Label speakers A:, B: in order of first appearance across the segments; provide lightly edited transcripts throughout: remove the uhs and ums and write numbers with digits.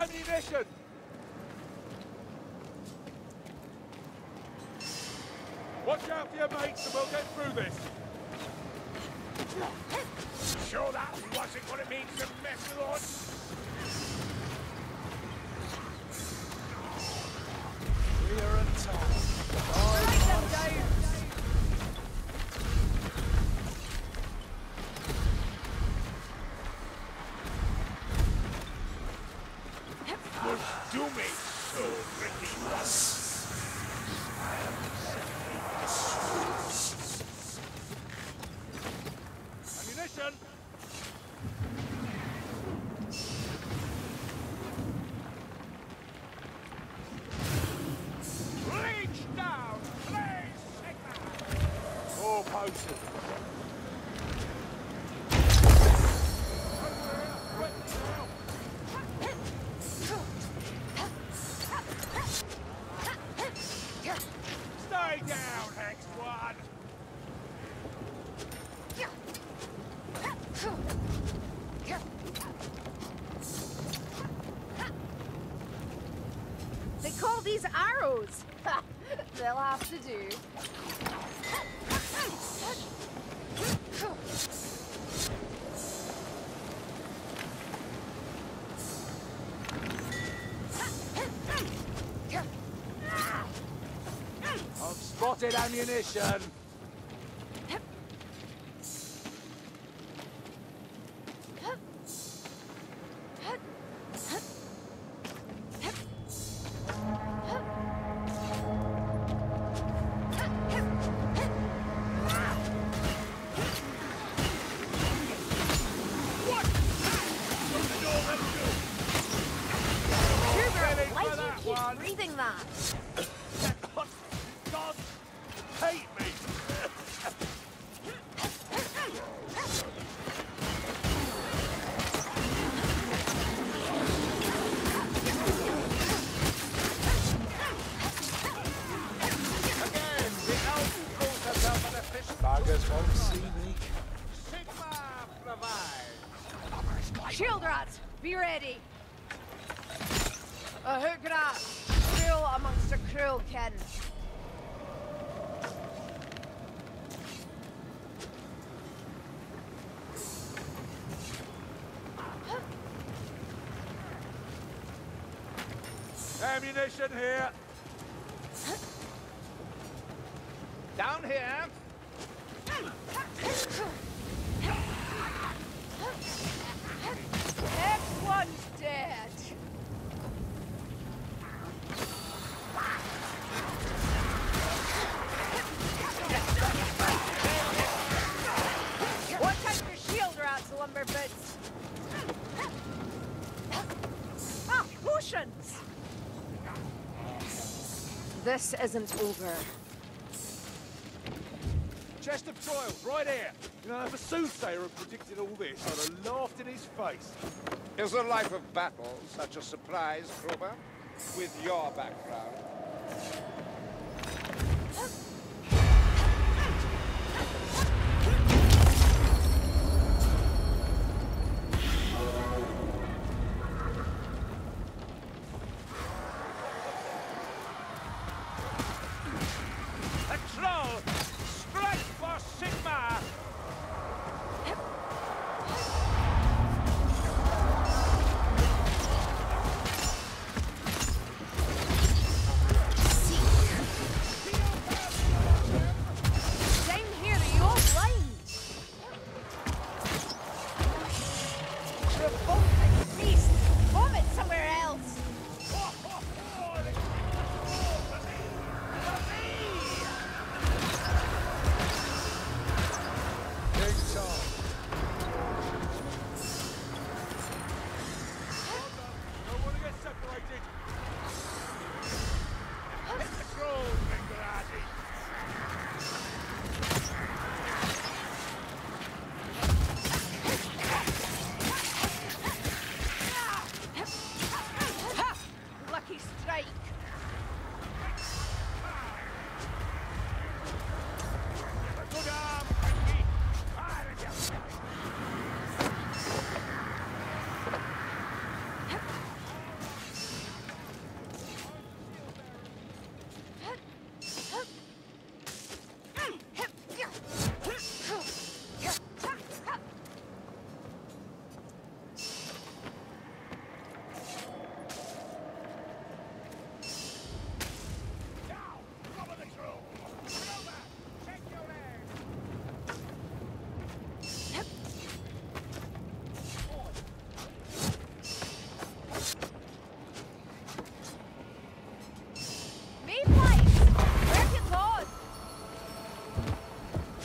A: Ammunition! Watch out for your mates and we'll get through this.
B: Sure that wasn't what it means to mess with us?
A: We are in time.
C: Right them down!
B: Do me so, Ricky.
A: Ammunition!
B: Reach down! Please, Sigma!
A: All posted.
B: Stay down, Hex One!
C: They call these arrows. They'll have to do.
A: I've spotted ammunition.
C: Sugar, why do you keep breathing that?
A: God, hate me.
B: Again, the elf calls herself an official.
A: Buggers won't see me.
B: Sigma provides.
C: Shield rats, be ready. A hook rat, cruel amongst a cruel kin.
A: Ammunition here.
B: Down here.
C: Everyone's dead. Watch out for shield rats, lumberbits. Ah, potions! This isn't over.
A: Chest of trials, right here. You know, if a soothsayer had predicted all this, I'd have laughed in his face.
B: Is the life of battle such a surprise, Kruber? With your background? A troll! Strike for Sigma!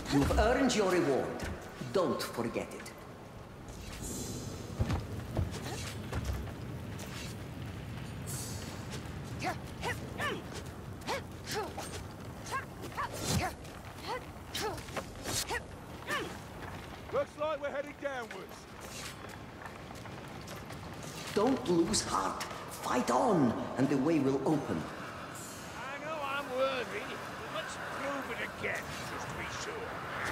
D: You've earned your reward. Don't forget it.
A: Looks like we're heading downwards.
D: Don't lose heart. Fight on, and the way will open.
B: I know I'm worthy. Let's prove it again, just to be sure.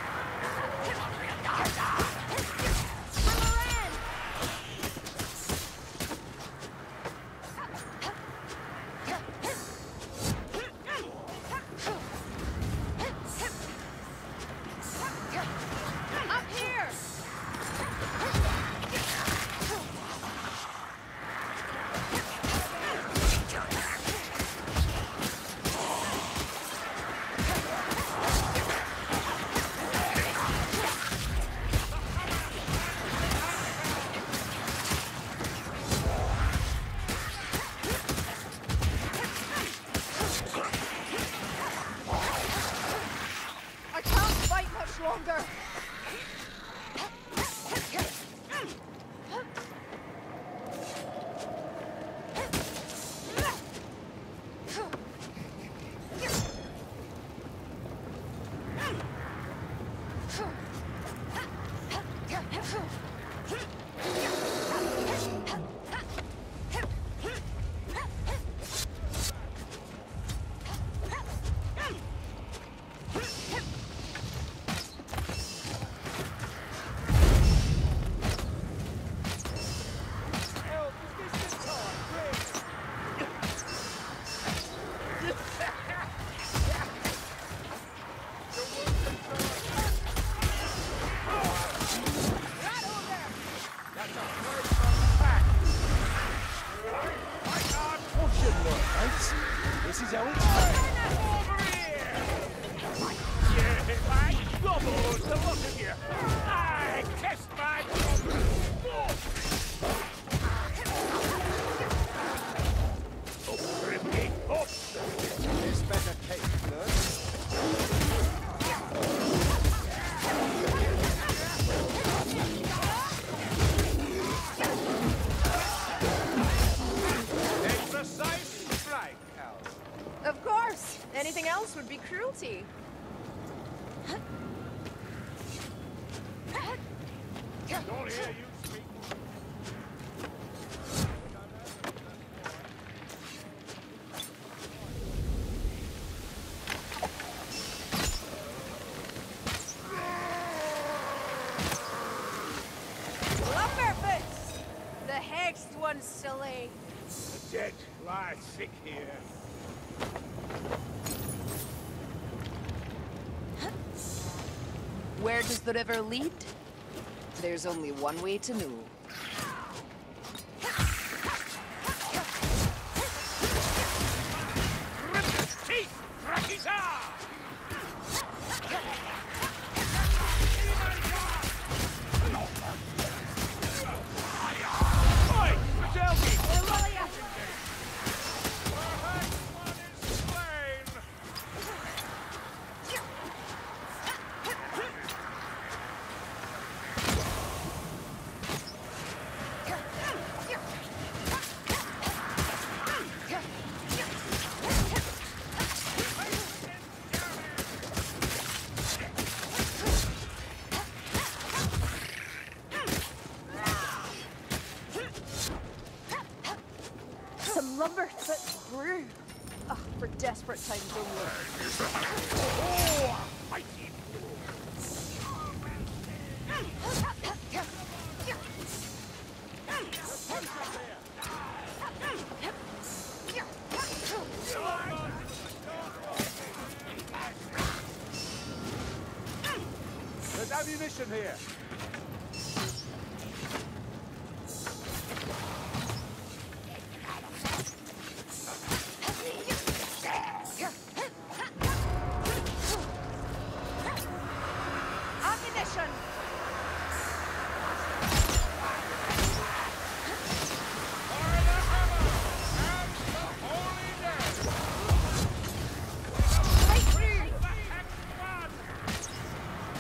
C: Up here! I can't fight much longer.
A: This is how it's
B: Over here! Yeah, I gobbled the lot of you. I test my Up!
E: This better take, blood.
B: A precise strike, Al.
C: Of course. Anything else would be cruelty.
B: Don't hear you speak.
C: Lumberfoots! The hexed one's silly.
B: The dead lie sick here.
F: Where does the river lead? There's only one way to know.
B: Teeth! Rakita! Oi! Magelgi! One is slain!
C: Some lumberfoot brew. Oh, for desperate times only.
B: Oh, mighty
A: There's ammunition here.
C: Ammunition! Right through!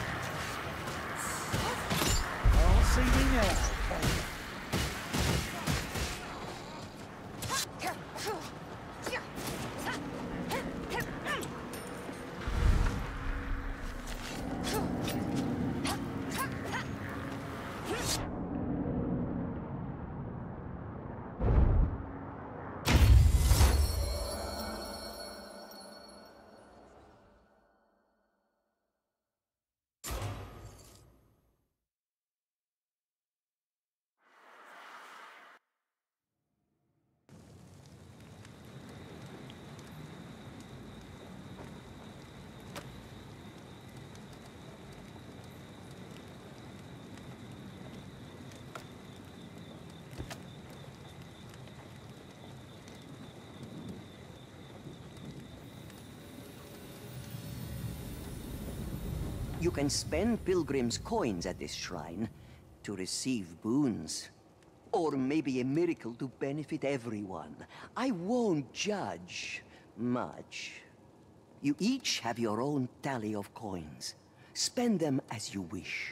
D: You can spend pilgrims' coins at this shrine to receive boons. Or maybe a miracle to benefit everyone. I won't judge much. You each have your own tally of coins. Spend them as you wish.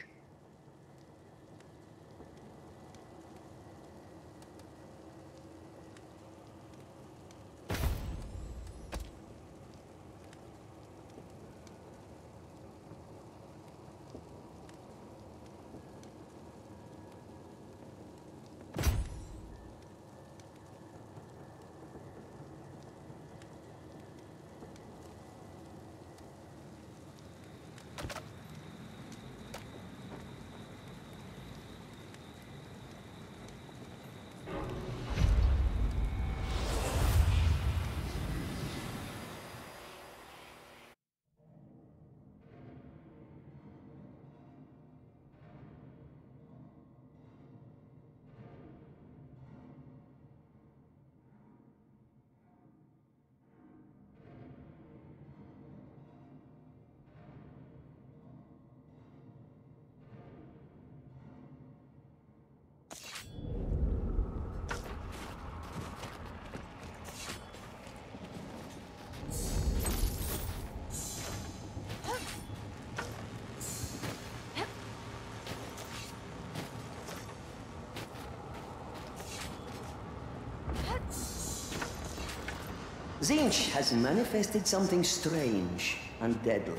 D: Tzeentch has manifested something strange and deadly.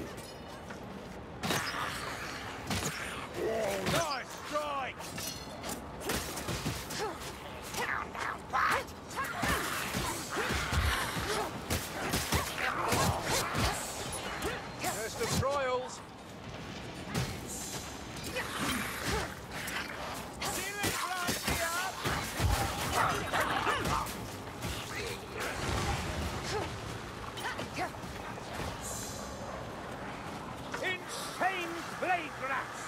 B: Nice strike!
A: Test of trials.
B: Insane blade grasp!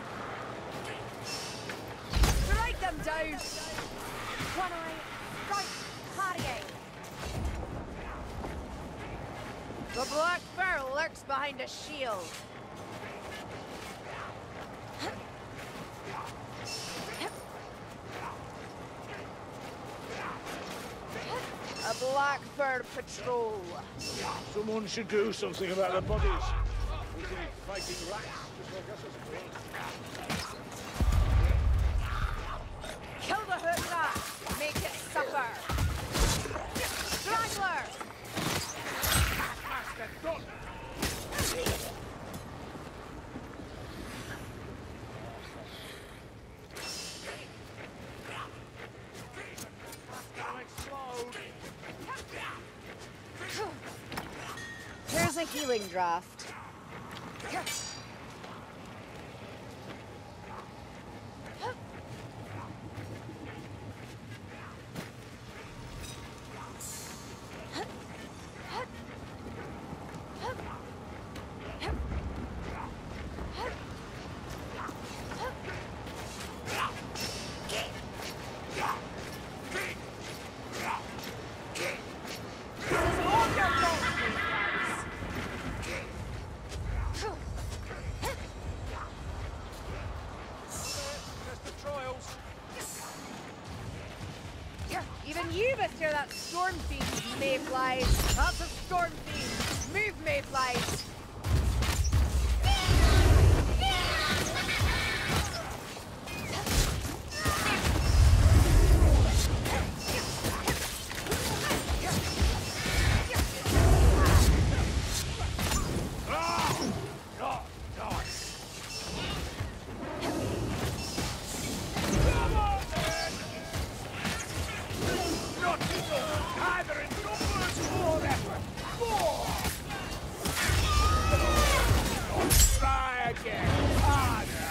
C: Strike them down! One eye, strike, parrying. The Black Bear lurks behind a shield. A Blackbird patrol.
B: Someone should do something about the bodies. We can be fighting rats just like us, I suppose.
C: Kill the hook rat. Make it suffer. Strangler.
B: Master done!
C: Here's a healing draft. Even you must hear that storm fiend, Mayflies. That's a storm fiend. Move, Mayflies.
B: again. Harder.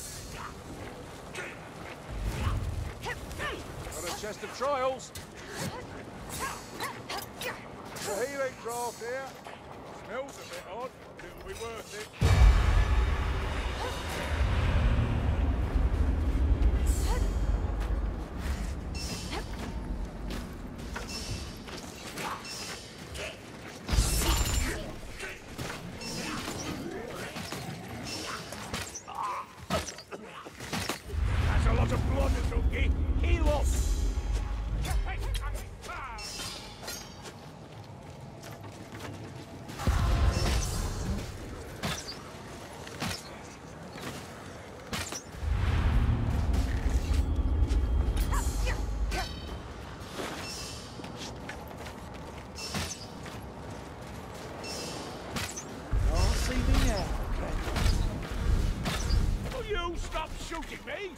A: Got a chest of trials. The healing draft here. Smells a bit odd, but it'll be worth it.
B: That's a lot of blood, Zungi. Heal up. Will you stop shooting me?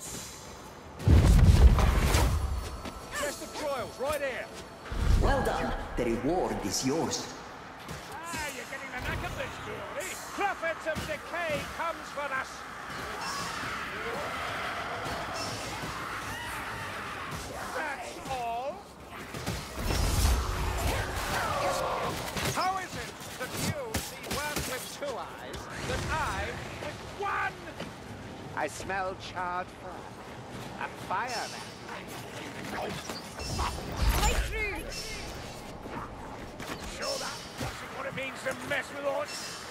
A: Chest of trials, right here.
D: Well done. The reward is yours.
B: Ah, you're getting the knack of this, Julie. Prophets of decay comes for us. That's all. How is it that you see worms with 2 eyes, that I with 1? I smell charred fur. A fireman.
C: Right through!
B: Sure that isn't what it means to mess with us?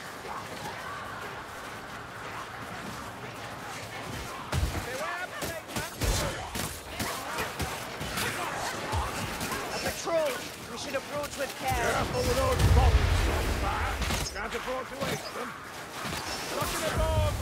B: Beware, Blakeman.
C: A patrol! We should approach with care.
B: Careful with those bombs, Sunfire. Can't afford to waste them. Look at the bomb.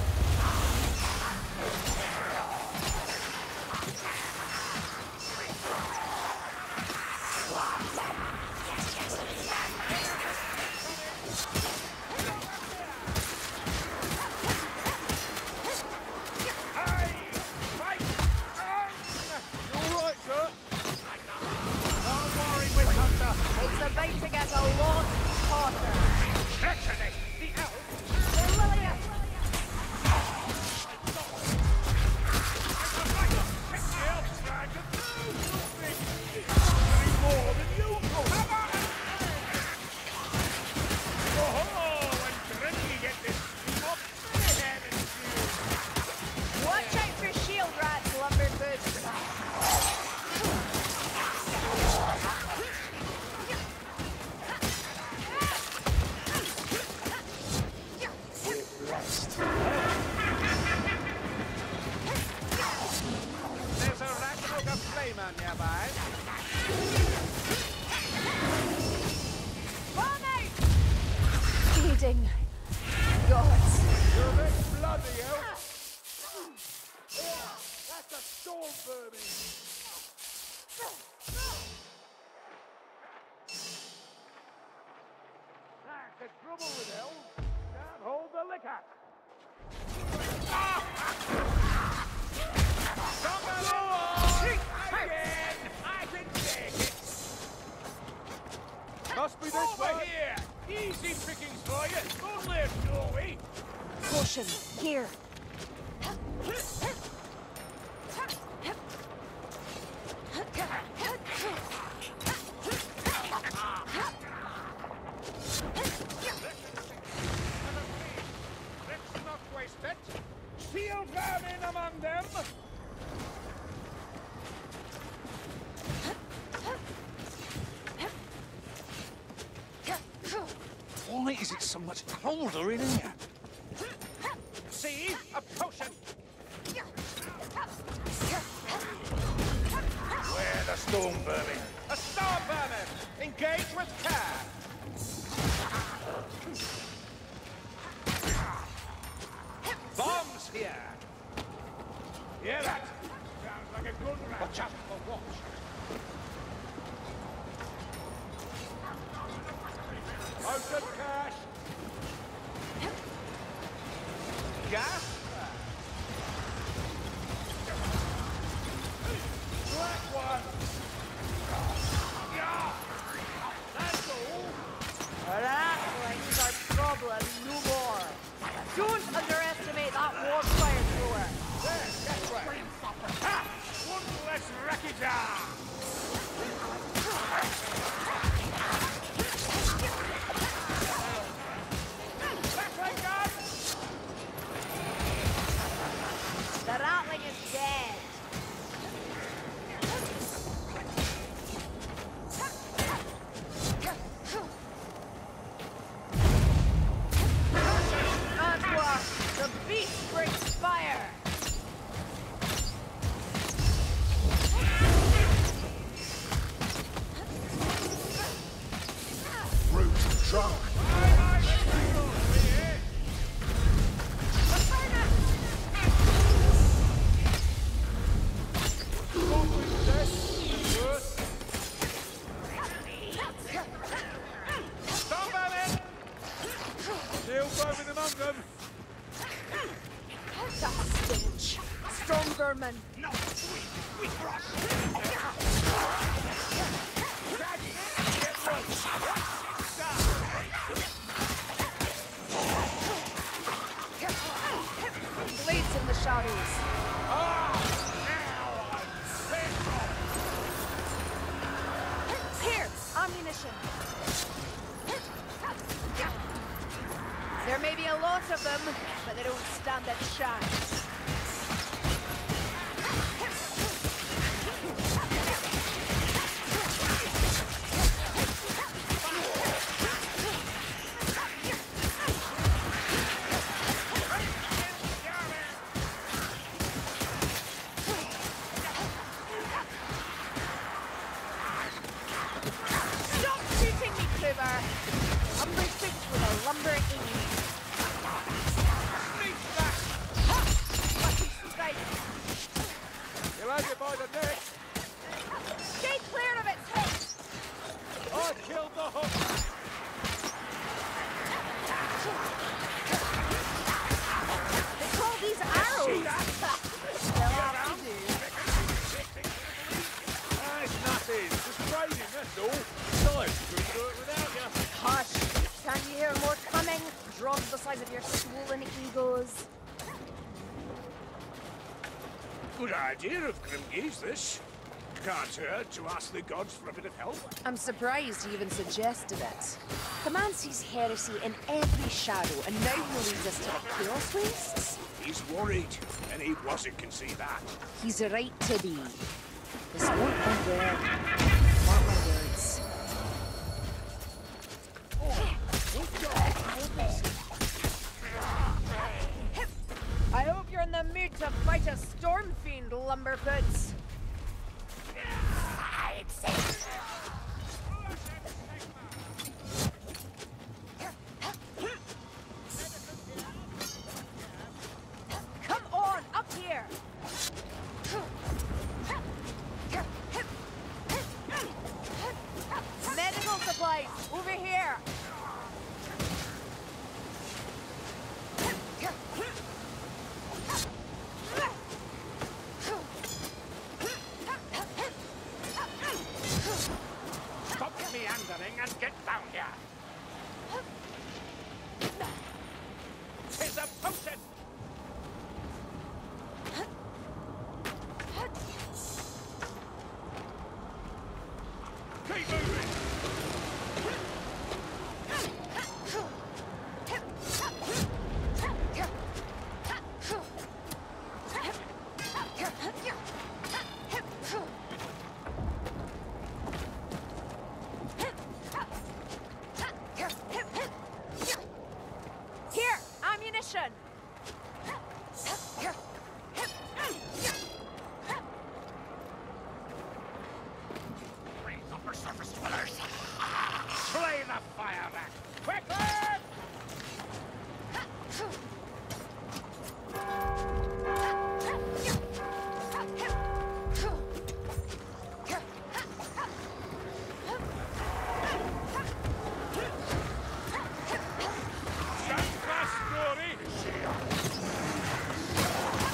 C: It's about to get a lot hotter.
B: Actually, the elf.
C: They're Lillian! Watch out for shield rats, Lumberfoot!
B: There's a Ratbrook of Flamer nearby.
C: Bomb out! Feeding gods.
A: You're a bit bloody, elf. That's a storm vermin.
B: That's the trouble with elves. Can't hold the liquor. Again! I can take it!
A: Must be this
B: Over
A: way.
B: here! Easy pickings for you! Don't live, Joey!
C: Potion, here.
B: Let's not waste it! Shield vermin among them!
E: Why is it so much colder in here?
B: See? A potion!
E: Where the storm vermin?
B: A star vermin! Engage with care! Bombs here! Hear that? Sounds like a good rat. Watch out for watch.
A: Potion cash.
B: Gas? Black one! Yeah! That's all!
C: Ratlings are problem no more. Don't underestimate The Ratling is dead. Onward! The beast brings fire!
E: Root trunk.
A: Still foaming among them.
C: The stench! Stormvermin! Blades in the shadows. Here, ammunition. There may be a lot of them, but they don't stand a chance. Stop shooting me, Kruber! Lumber shoots with a lumber aim.
A: You'll have it by the neck.
C: Stay clear of its head!
A: I killed the hook.
C: They call these arrows! They'll have to do.
A: It's nothing. Just trading, that's all. Besides, we couldn't do it without you.
C: Hush! Can you hear more coming? Drops the size of your swollen egos.
E: Good idea of Grimge's, this. Can't hurt to ask the gods for a bit of help.
F: I'm surprised he even suggested it. The man sees heresy in every shadow, and now he leads us to the Chaos Wastes?
E: He's worried. Any Wazit can see that.
F: He's right to be. This won't end well. Mark my words.
C: I hope you're in the mood to fight a storm fiend, Lumberfoots. Come on, up here! Medical supplies, over here!
B: Stop meandering and get down here. Tis a potion! Keep moving!
C: Here, ammunition!
B: Bring upper surface dwellers! Slay the fire back! Quickly!
A: Stand fast, Dory.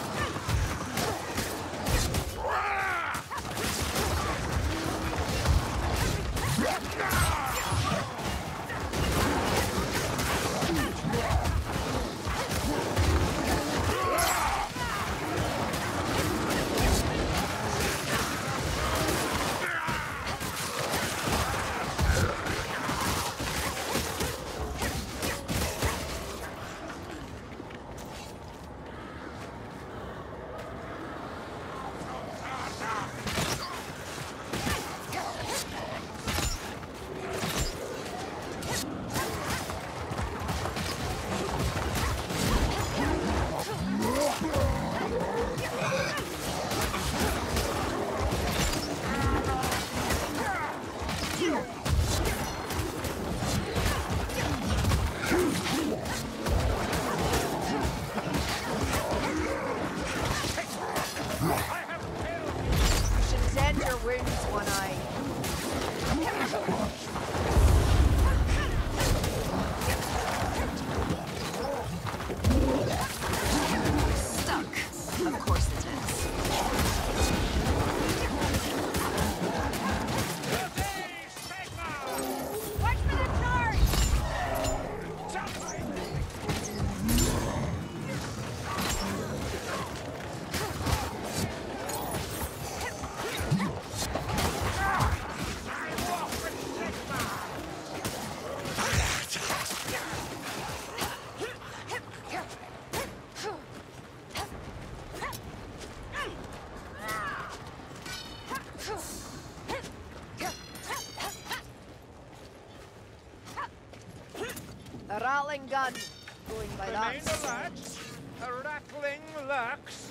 C: rattling gun. Going by
B: Remain
C: that.
B: alert. A rattling lurks.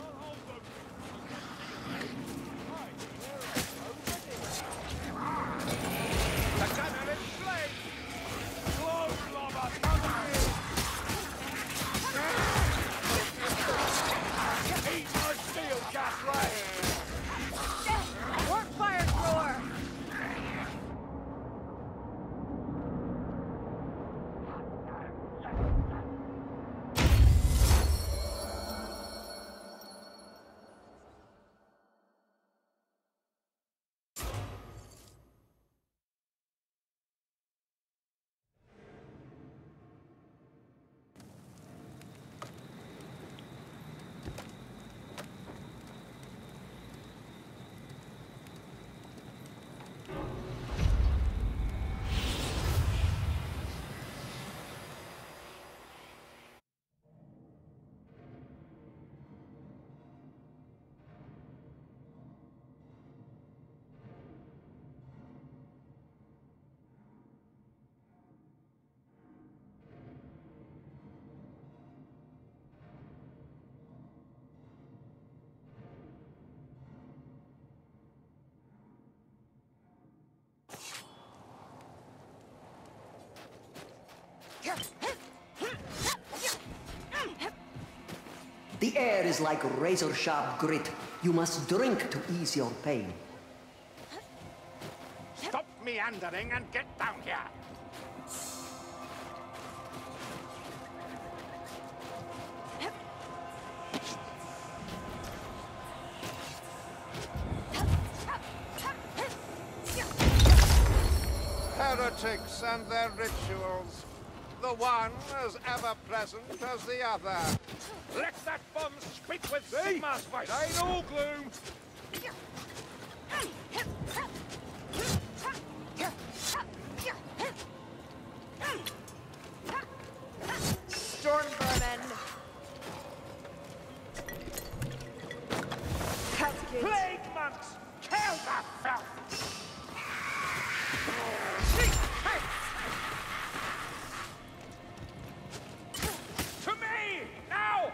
B: The gunner is slain.
A: Close, lobber! Cover me! Eat my steel, gas ray!
C: Work fire thrower.
D: The air is like razor-sharp grit. You must drink to ease your pain.
B: Stop meandering and get down here. Heretics and their rituals. The one as ever-present as the other. Let that bomb speak with Sigmar's voice.
A: Ain't all gloom!
C: Storm vermin. That's good.
B: Plague monks! Kill the filth! To me! Now!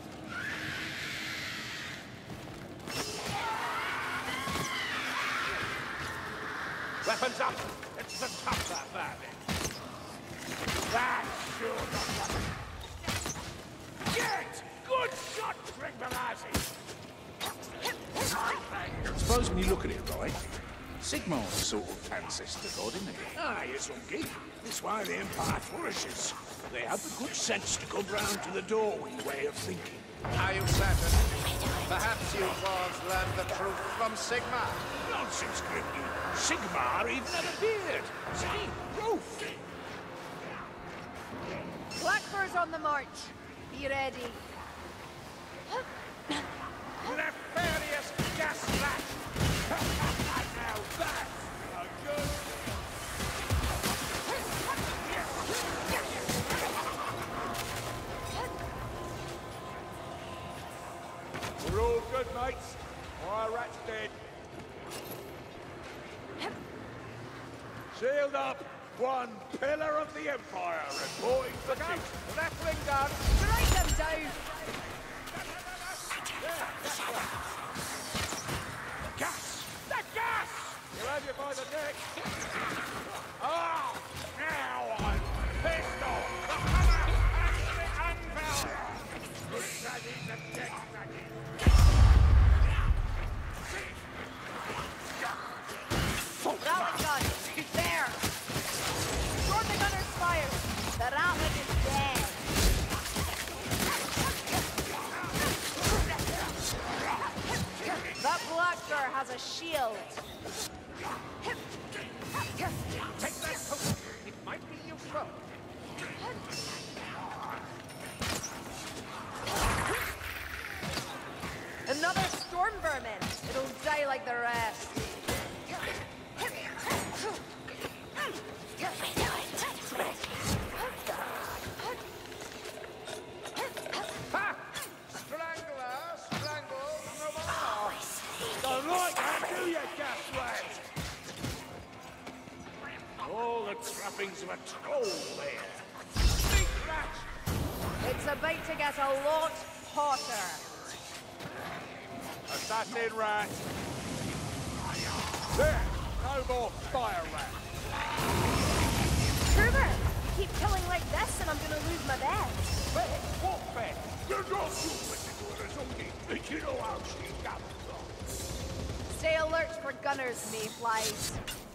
B: Weapons up! It's the tougher vermin! That's sure not. Get! Good shot, Trinbalasi!
E: Suppose when you look at it right, Sigmar's a sort of ancestor god, isn't he? Aye, it's Ungi. That's why the Empire flourishes. They have the good sense to come round to the doorway way of thinking.
B: Are you certain? Perhaps you dwarves learned the truth from Sigmar.
E: Nonsense, Grimgy. Sigmar even had a beard. See? Rolf.
C: Blackfur's on the march. Be ready.
B: Nefarious gaslight!
A: Now that's a good... We're all good, mates. Fire rat's dead. Shield up! One pillar of the Empire reporting for duty.
B: Rattling gun!
C: Strike them down.
B: Gas! The gas!
A: You'll have you by the neck.
B: Oh! Now I'm pissed off! The hammer and the anvil! Good daddy, the deck daddy!
C: Rattling gun. There. Storm the gunner's fire. The rattling is dead. That Blackfur has a shield.
B: Take that potion! It might be useful!
C: Another storm vermin. It'll die like the rest.
B: Ha! Strangler, strangle, no more!
A: Don't like that, do you, gaslight?
E: All the trappings of a troll there.
C: It's about to get a lot hotter.
A: Assassin rat. There! No more fire rat.
C: Kruber, you keep killing like this and I'm gonna lose my bet.
A: Bet? What bet?
E: You're not too particular, Zungi. You know how she got from.
C: Stay alert for gunners, mayflies.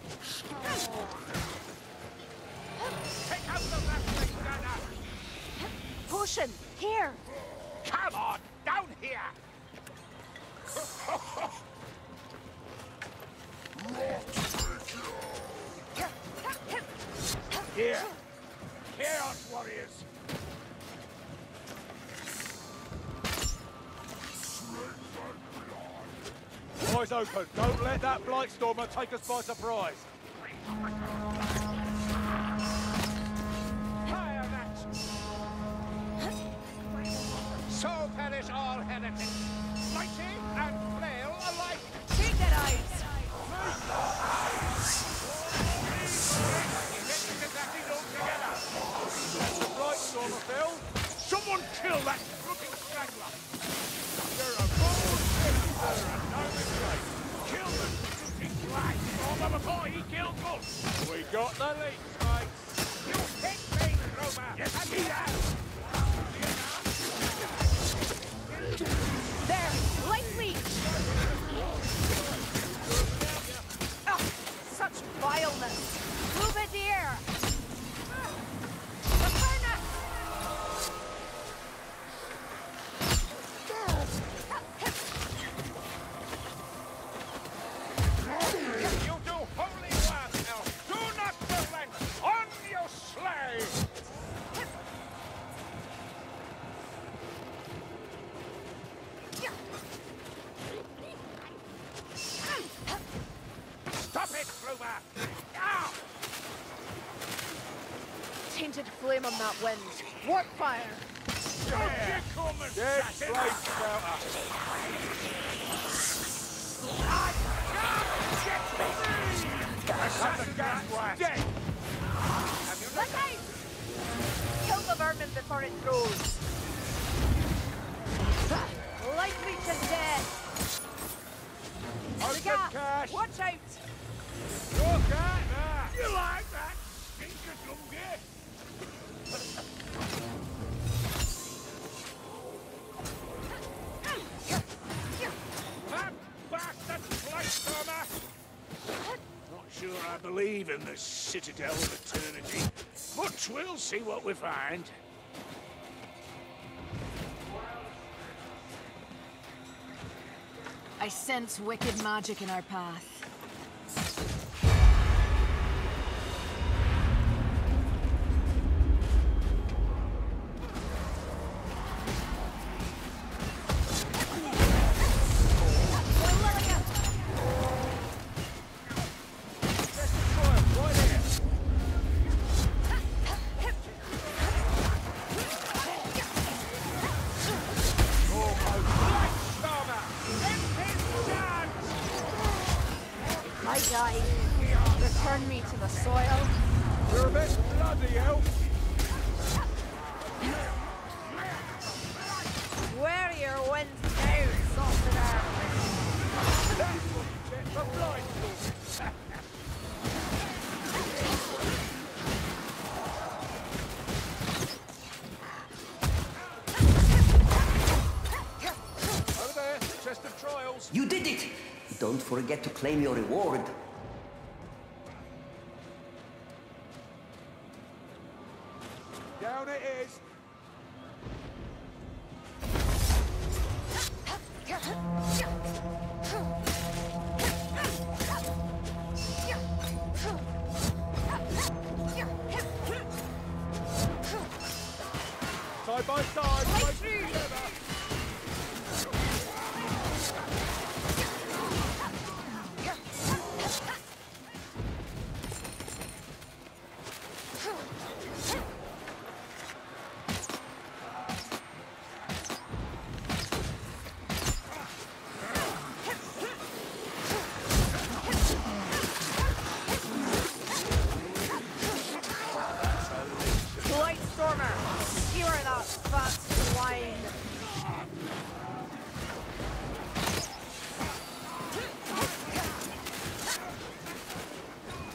B: Take out the wrestling gunner!
C: Potion, here.
B: Come on, down here!
E: Here. Chaos warriors.
A: Eyes open. Don't let that Blightstormer take us by surprise.
B: Fire that! So perish all heretics, mighty and frail alike!
C: Take their eyes.
A: Blightstormer, Phil.
E: Someone kill that crooked straggler.
A: You're a bold sister and no mistake.
E: Kill the crooked flag stormer before he kills us.
A: We got the leaks, mate.
B: You hit me, Rover!
E: Yes, he has.
C: There, light leech. Ugh, such vileness. Bouvier. The furnace.
B: You do holy work, elf! Do not relent! On you slay! Stop it, Clover! Ow!
C: Tainted flame on that wind. Warp fire.
E: Here come and
A: Dead
E: assassin.
A: blade spouter.
E: Assassin gas blast. Dead.
C: Look out! Kill the vermin before it grows. Light leech is dead. The
A: Open
C: gas.
A: cash.
C: Watch out.
A: Your cat. Ah.
E: You like that? Stinker Zungi.
B: That bastard Blightstormer!
E: Not sure I believe in the Citadel of Eternity, but we'll see what we find.
F: I sense wicked magic in our path.
C: I died. Return me to the soil.
A: You're a bit bloody, elf.
C: Where your wind now, salted earth.
A: That's what you get for Blightstormer. Over there, chest of trials.
D: You did it! Don't forget to claim your reward.
A: Down it is. Side by side, close together.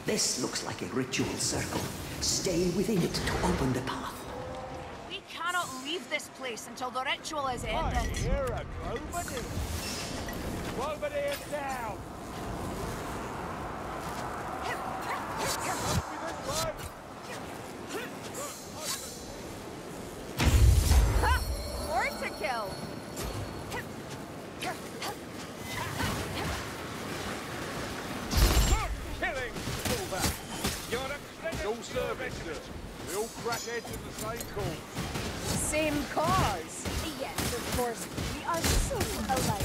D: This looks like a ritual circle. Stay within it to open the path.
F: We cannot leave this place until the ritual is
A: Hey,
F: ended.
A: you're a Cloverdeer. Cloverdeer down. Must be this way.
C: Ha! More to kill.
A: Killing! Pull back. You're a credit. All service, sir. We all crackheads in the same cause.
F: Same cause.
C: Yes, of course. We are so alike.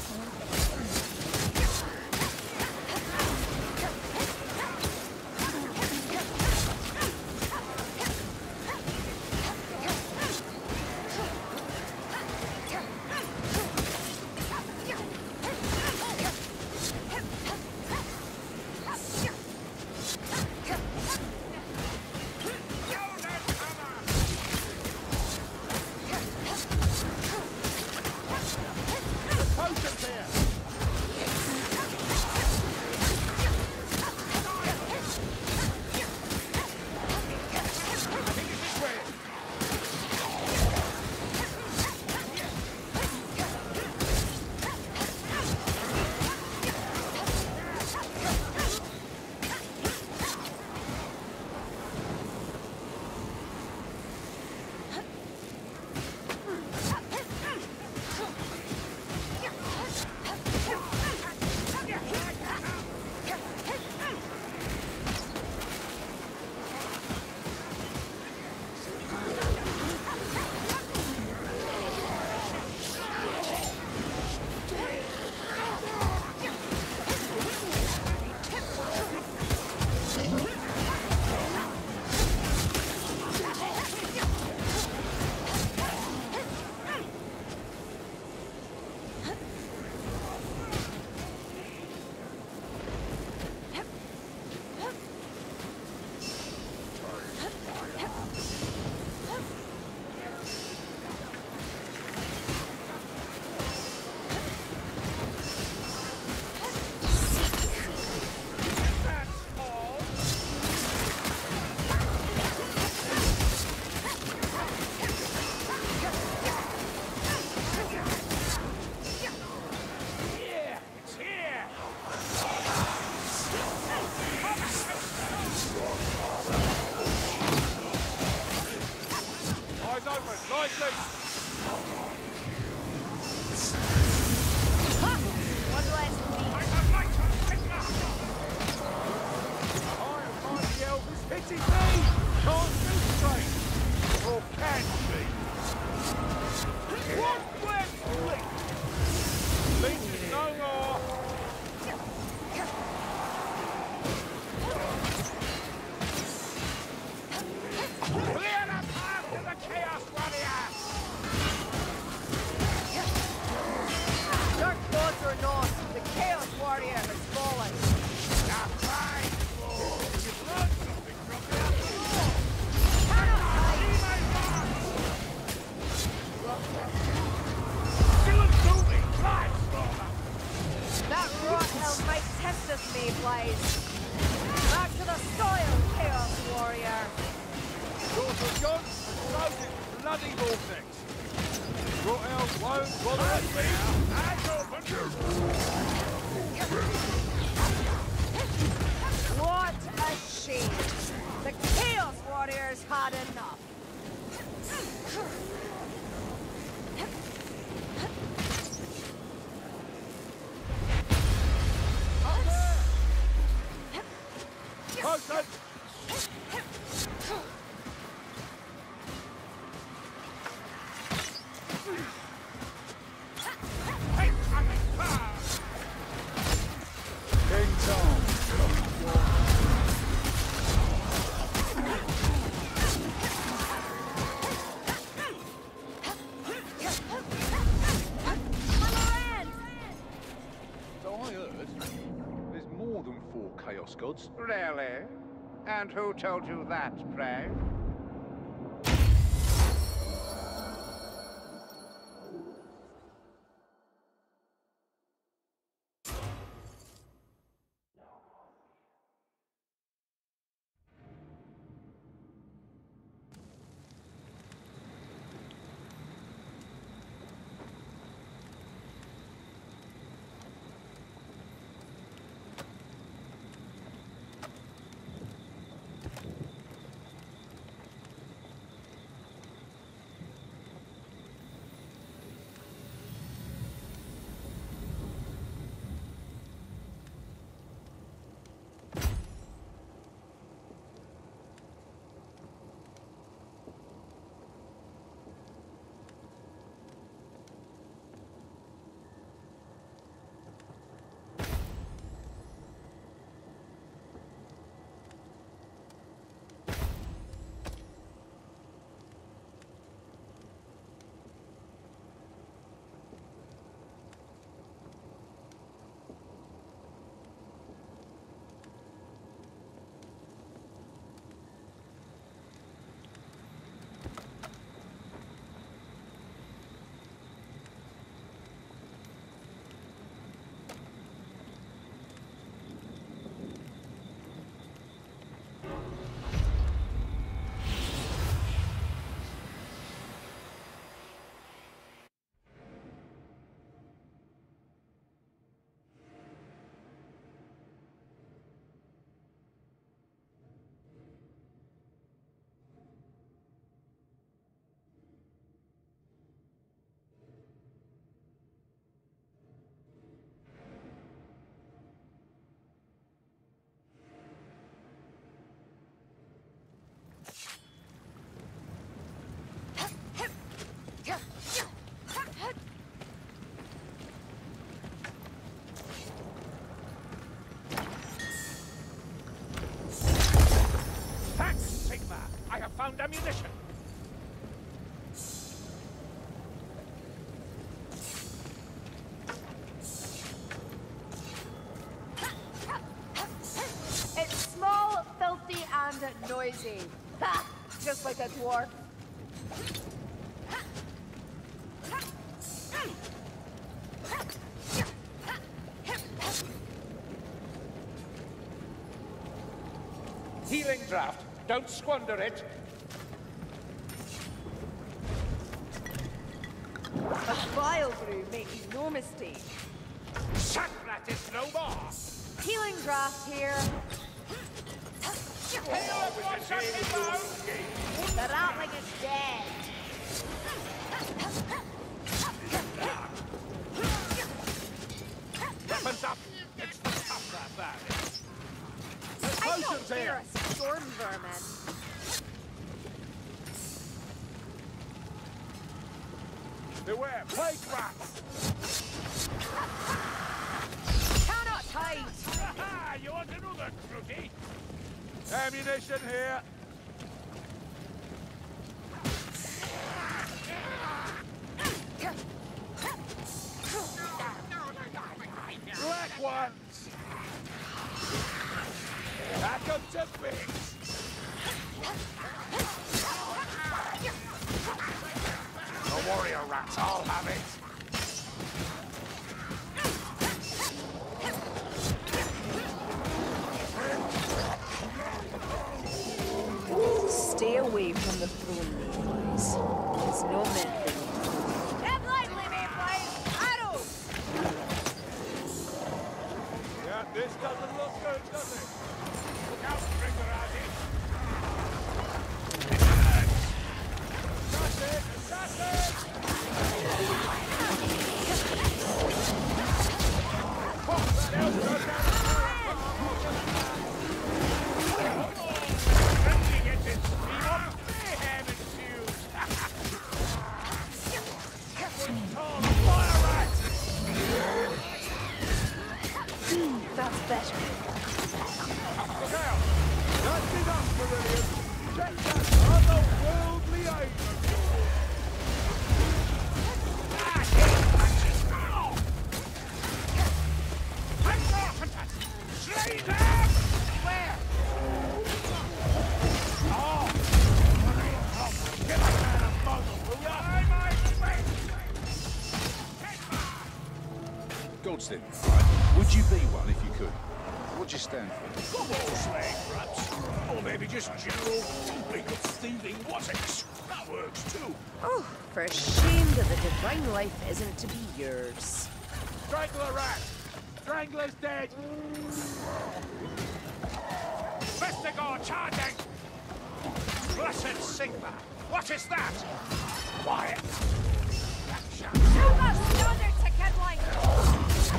F: What a shame. The Chaos Warriors had enough.
A: Chaos gods.
B: Really? And who told you that, pray?
A: ammunition.
F: It's small, filthy, and noisy. Ha! Just like a dwarf.
A: Healing draft. Don't squander it.
F: A vile brew, make no mistake.
A: Shut that is no more.
F: Healing draft here. The ratling is dead.
A: Weapons up. It's the tough that.
F: I don't fear a storm vermin.
A: Beware, plague rats.
F: Cannot hide.
A: Ha! You want another crookie? Ammunition here. Black ones. Back up to pigs. The warrior rats all have it.
F: Stay away from the throne, mayflies. It's no meant for you. Head lightly, mayflies! Arrows!
A: Yeah, this doesn't look good, does it? Look out, Stringer Addy! Assassin! Assassin! Oh, that elf goes down the Friendly gets its speed up! Mayhem ensues! Tall fire rat!
F: That's better.
A: Look out! That's enough, Marillion! Check that otherworldly aim of yours! Slay them! Where? Oh! Give a man a muzzle, will ya? I might wait!
E: Goldston, would you be one if you could? What'd you stand for?
A: Come on, slag rats! Or maybe just general dumping of thieving wattocks. That works too.
F: Oh, for a shame that the divine life isn't to be yours.
A: Strangler rat! Strangler's dead! Vestigor charging! Blessed Sigma! What is that? Quiet!
F: Show us yonder ticket line!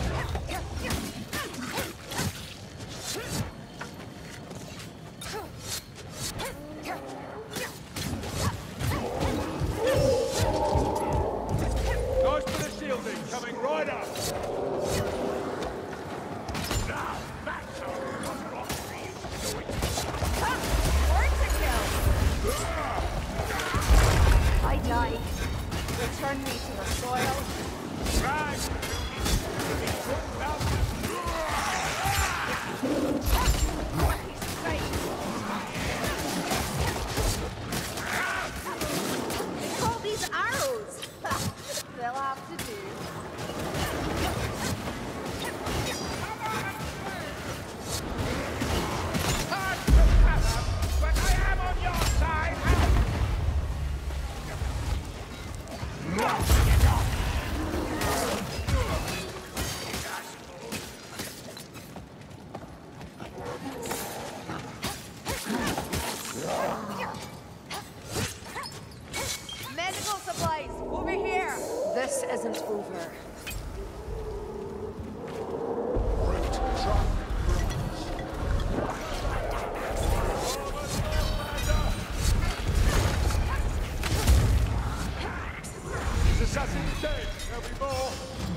A: Nice bit of shielding coming right up! Now, that's how
F: I die. Return me to the soil.
A: Right!
F: All these arrows. They'll have to do.
A: Hard to cover, but I am on your side!
F: Medical supplies, over here. This isn't over.
A: The assassin's dead. There'll be more.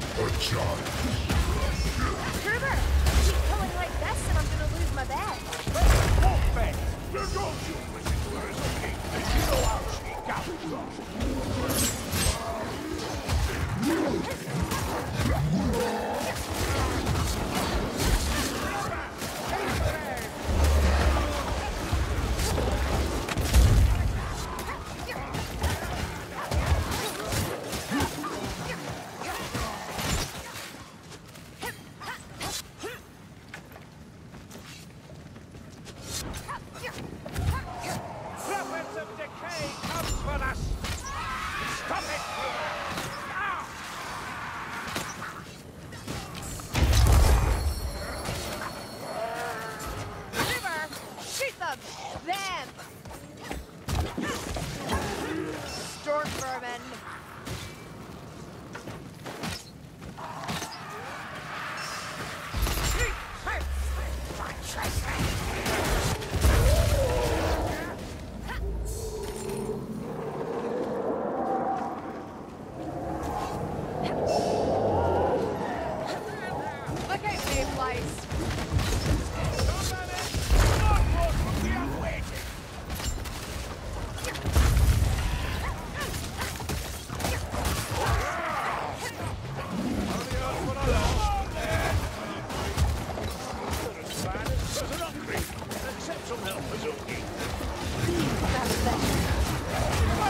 F: Kerber, keep killing like this and I'm gonna lose my bed.
A: Walk back. You're going to.
B: Prophets of decay comes for us! Stop it! Ah!
C: River, shoot them! Them! Storm vermin! Look at me, Blaze!
E: Accept some help, Azuki.
C: That's better.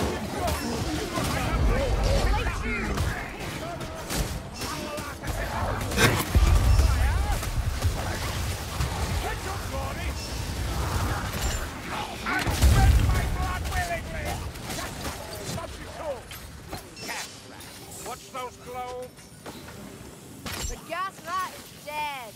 B: Watch those globes!
C: The gas rat is dead.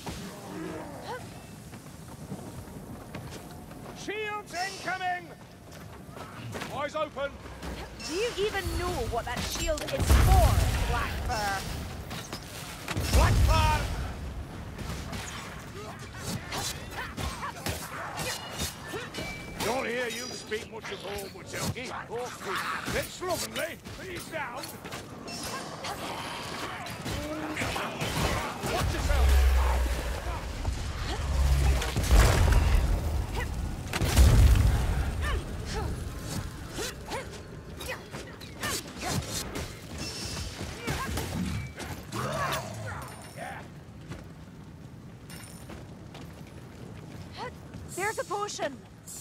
B: Shields incoming! Eyes open!
C: Do you even know what that shield is for, Blackfur?
B: Blackfire! Don't hear you speak much of home, Watelki. It's slovenly. Please down. Watch yourself.
C: There's a potion.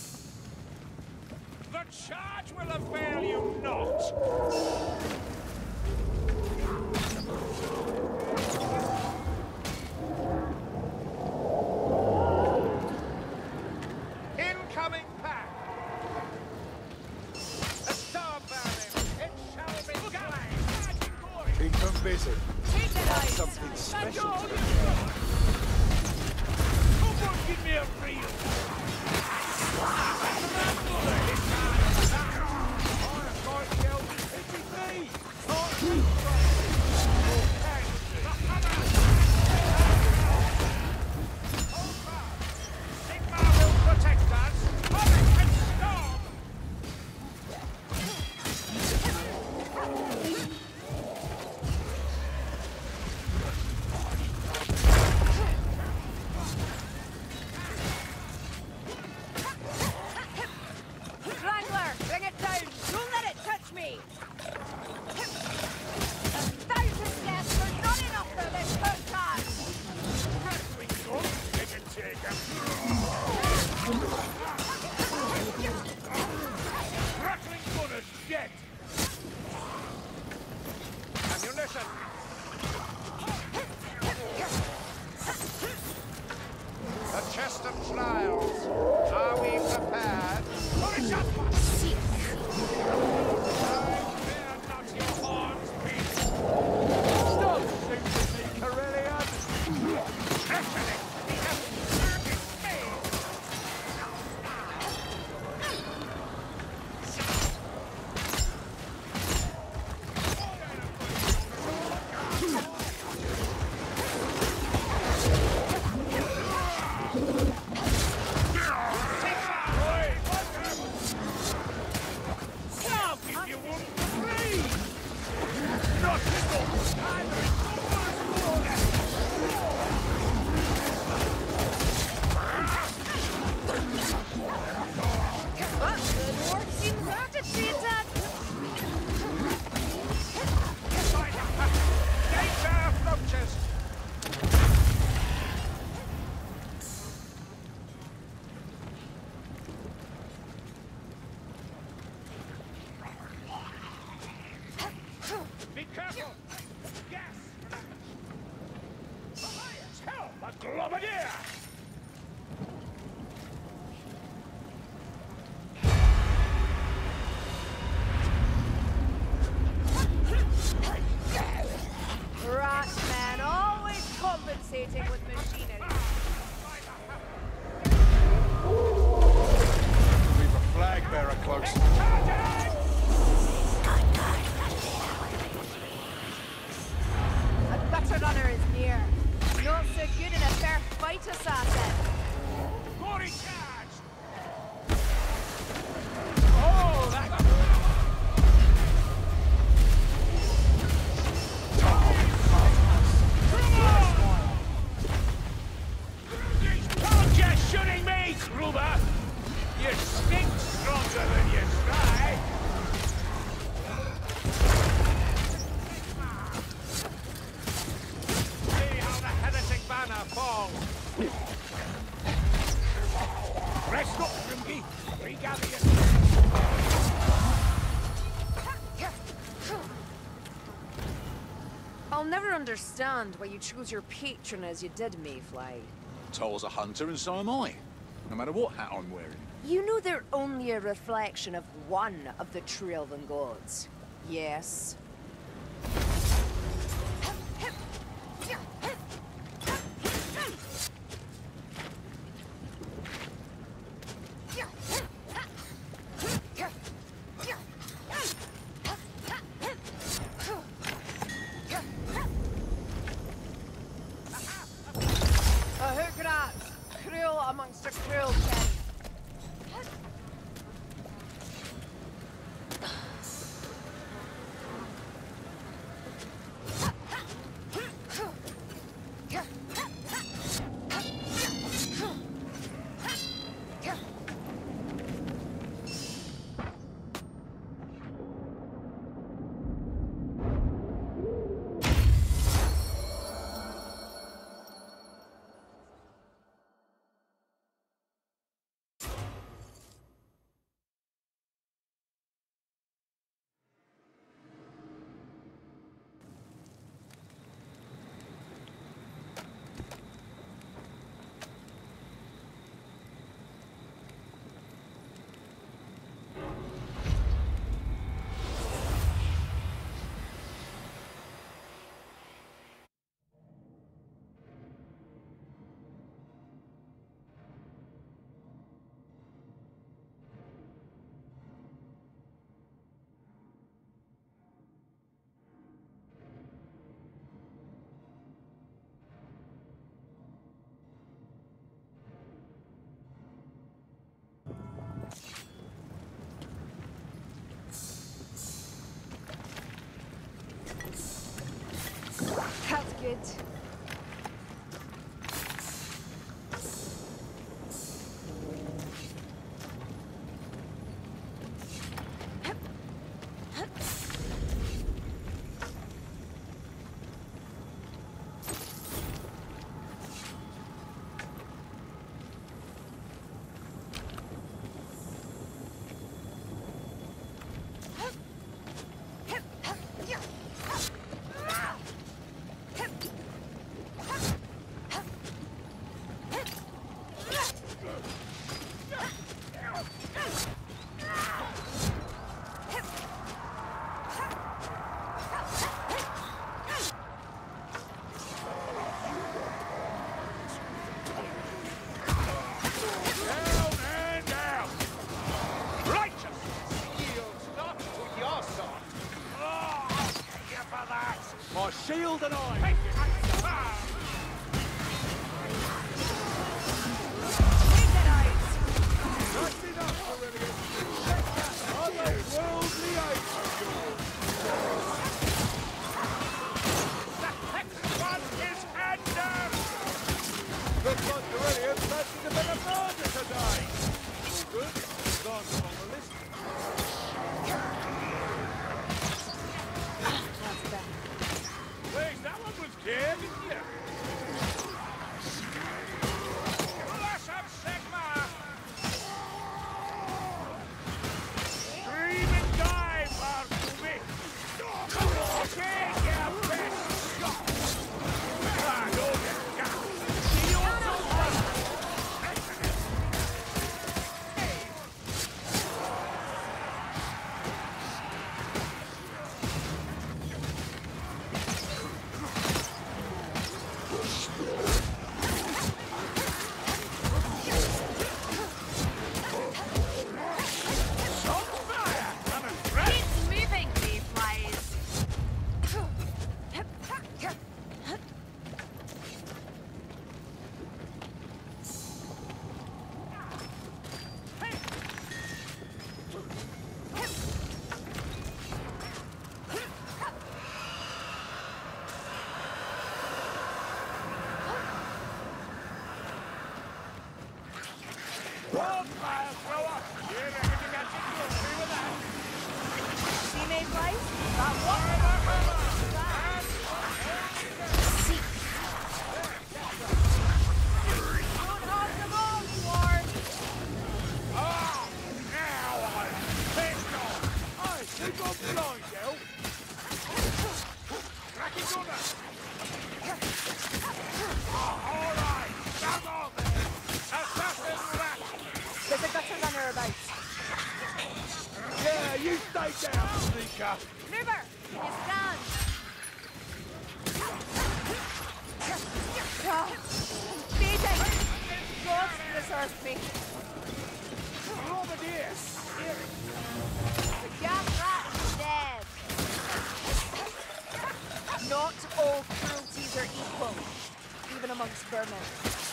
B: The charge will avail you not. Incoming pack. A star burning. It shall be slain.
A: Keep them busy.
C: Take the knife.
A: Something special.
B: Someone give me a reel. Sigma will protect us. Comet and storm.
C: Wrangler, bring it down. Don't let it touch me. 1,000 deaths are not enough for this podcast.
B: Wrestling gun. They can take him. Rattling gunner's dead. Ammunition. The chest of trials. Are we prepared? Pull it up! Fear not your horns, beast. Stop shooting me, Carillion! Actually, we have target failed. I'll give you one free! Not this one!
E: Globadier!
F: Rat man, always compensating with machinery.
A: Keep a flag bearer close.
F: A gutter gunner is near. Not so good in a fair fight, assassin.
E: Gory charge! Oh, that... Don't you shooting me, Kruber! You stink stronger than you try! See how the heretic banner falls! Rest up, Grimke! Regather your...
F: I'll never understand why you chose your patron as you did, Mayfly.
E: Toll's a hunter and so am I. No matter what hat I'm wearing.
F: You know they're only a reflection of one of the true elven gods. Yes. A hook rat, cruel amongst a cruel kin. That's good.
A: My shield and I!
F: Take it out!
A: That's enough, Aurelius! Check that other worldly aid of yours!
E: The next one is under!
A: Looks like Aurelius fancies a bit of murder today! All good, last on the list.
F: That's better.
E: Wait, that one was good, didn't you? Clash of Sigma! Scream and die, Bartleby! Take your best shot! Ah, no, you can't!
A: All right, come on then. Assassin rat.
F: There's a gutter runner about.
A: Yeah, you stay down, sneaker.
C: Mover, you stand.
F: Feeding! God preserve me.
A: Bombardier.
C: The gas rat is dead.
F: Not all cruelties are equal, even amongst vermin.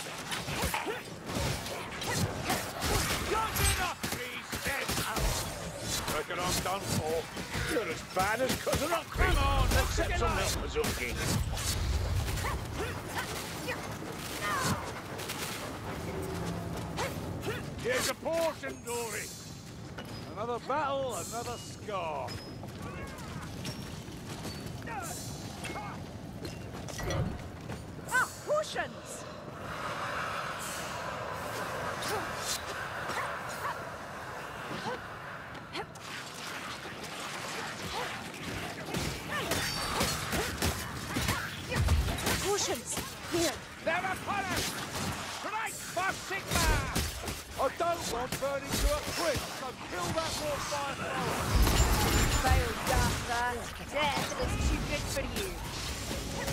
A: Got enough, these dead hours. Reckon I'm done for. You're as bad as Cousin Up. Come on, let's get some help, Mazungi. Here's a portion, Dory. Another battle, another scar.
F: Ah, potions! Potions! Here!
B: They're upon us! Strike for Sigma!
A: I don't want burning to a crisp, so kill that wolf fire thrower.
F: Vile Dartha, death is too good for you.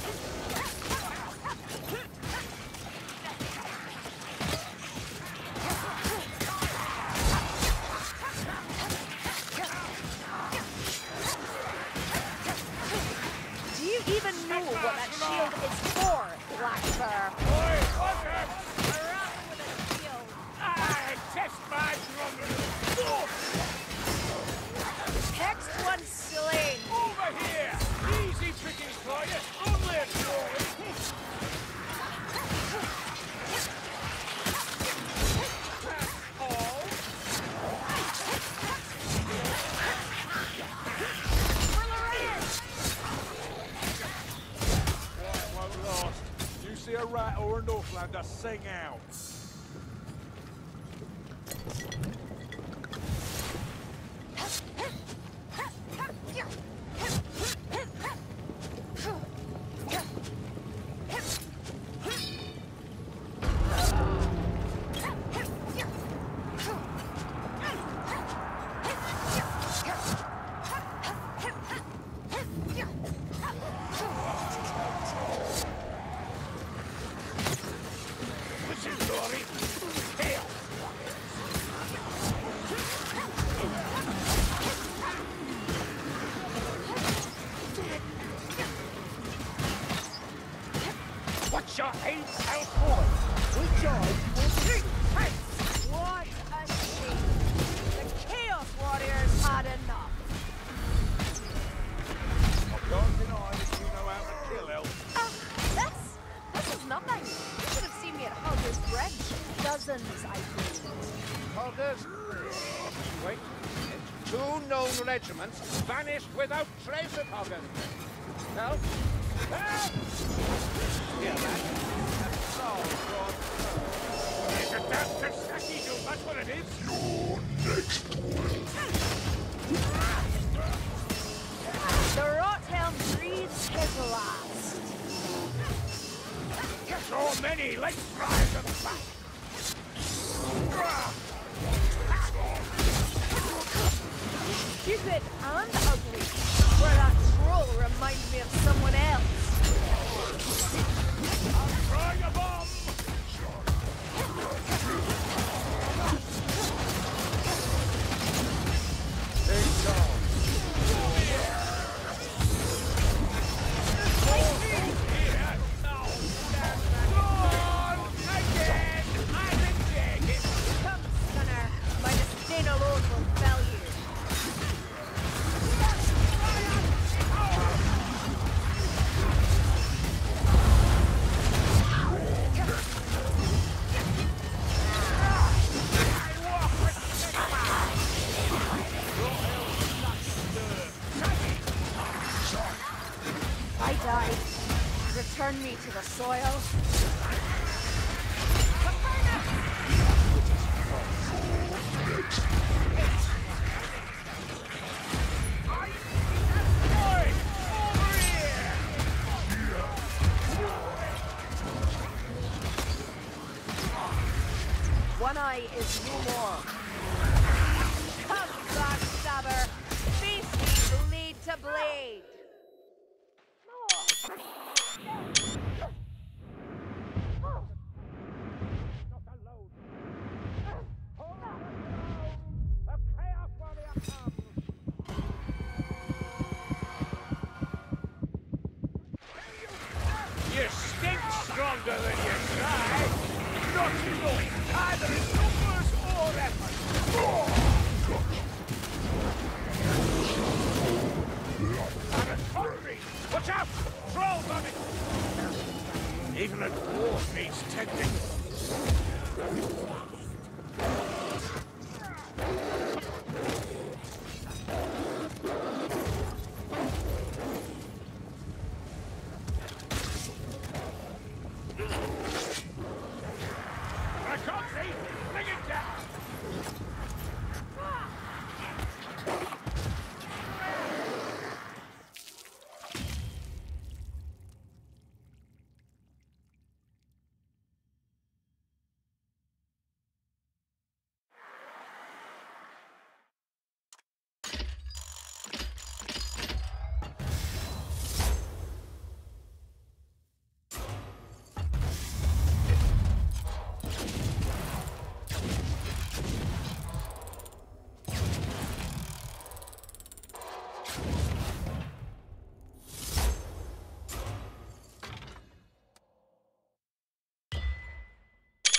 F: Do you even know what that shield is for, Blackfur?
B: Oi, Walker!
C: Around with a shield.
B: I test my drum!
F: Next one slain.
B: Over here! Easy pickings for you! Only a story! That's all!
A: Quiet won't last. You see a rat or a Northlander, sing out.
B: Listen, Dory! Here! What's your aim, Alford?
A: We charge.
F: What a shame. The Chaos Warriors had enough.
A: I can't deny that you know how to kill elves.
F: This is nothing. You should have seen me at Hogger's Bridge. Dozens, I believe.
B: Hoggers? Wait. 2 known regiments vanished without trace of Hoggers. Help! Help! Hear that? It's a damn Tersaki, dude. That's what it is.
F: The Rothelm breathes his last.
B: So many, let's drive them back.
F: Stupid and ugly. Where that troll reminds me of someone else.
B: Throwing a bomb!
F: Come, Gunner. My disdain alone will fell you. I died. Return me to the soil.
B: Oi! Over here!
C: eye is no more. Come, backstabber! Face me blade to blade!
A: You stink stronger than you try. Not enough, either in numbers or effort. And a hungry! Watch out! Trolls on it! Even a dwarf needs tending.